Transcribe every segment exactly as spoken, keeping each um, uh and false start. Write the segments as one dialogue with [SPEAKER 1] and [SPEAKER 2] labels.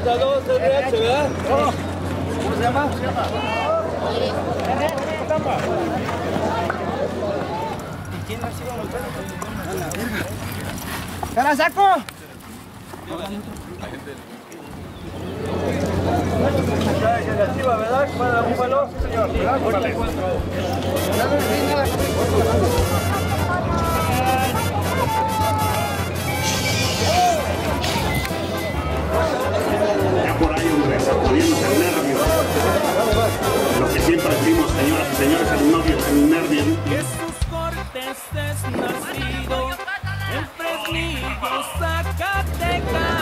[SPEAKER 1] Saludos, R H, ¿verdad? ¿Cómo se llama? ¿Cómo se llama? ¿Y quién ha sido los perros? A la verga. ¿Te la saco? Negativa, ¿verdad? Para un valor, sí, señor.
[SPEAKER 2] Ya por ahí, hombre, sacudiéndose el nervio. Lo que siempre decimos, señoras y señores, el novio es el nervio.
[SPEAKER 3] Jesús Cortés es nacido en Fresnillo, Zacatecas.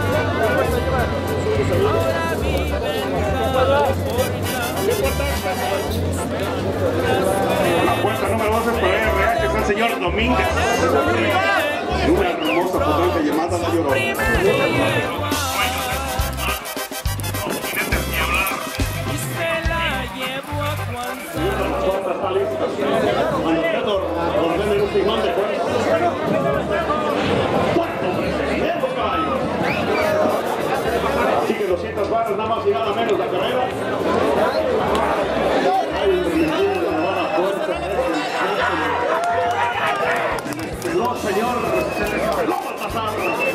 [SPEAKER 3] Ahora vive en California.
[SPEAKER 2] La puerta número doce por R H es el señor Domínguez. Una hermosa potente llamada La Llorona.
[SPEAKER 3] Y se la llevó a Juan
[SPEAKER 2] Las puertas están listas. Manifiesto, ordenen un timón de fuerza. ¡Cuarto presidente, caballos! Así que doscientas barras, nada más y nada menos la carrera. Hay un rindido de la buena fuerza. Se despeló, señor. Se despeló al pasar.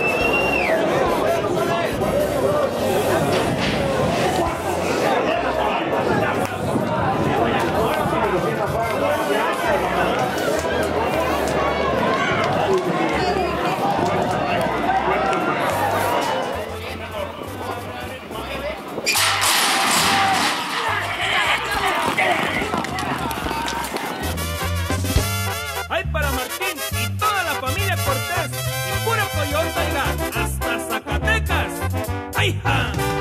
[SPEAKER 3] ¡Ay, para Martín y toda la familia Cortés! Y pura coyota, oiga, hasta Zacatecas. ¡Ay, ja!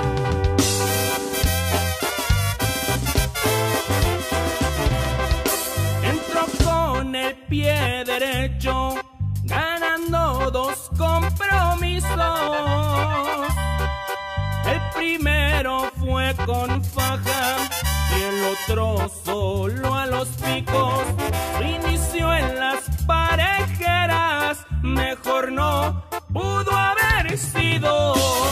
[SPEAKER 3] Entró con el pie derecho, ganando dos compromisos. El primero fue con faja y el otro solo a los picos. Su inicio en las parejeras mejor no pudo haber sido.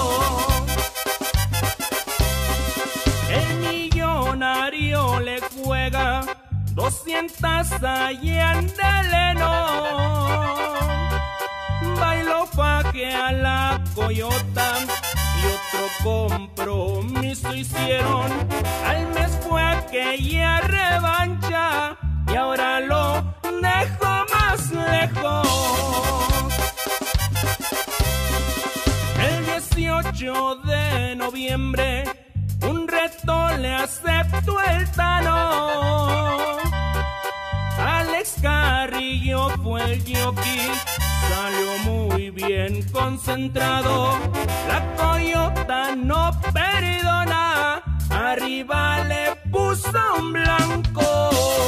[SPEAKER 3] El millonario le juega doscientas allá en Deleno. Bailó faje a la coyota y otro compromiso hicieron. Al mes fue aquella revancha y ahora lo dejo más lejos. El dieciocho de noviembre un reto le aceptó el Tano. Alex Carrillo fue el jockey, salió muy bien concentrado. La coyota no perdona, arriba le puso un blanco.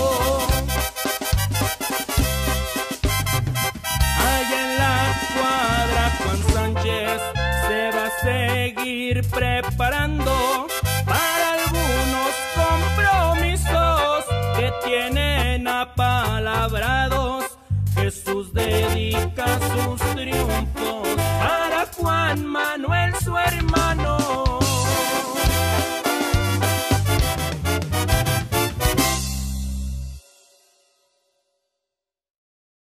[SPEAKER 3] Allá en la cuadra Juan Sánchez se va a seguir preparando para algunos compromisos que tienen apalabrados. Jesús dedica sus triunfos para Juan Manuel, su hermano.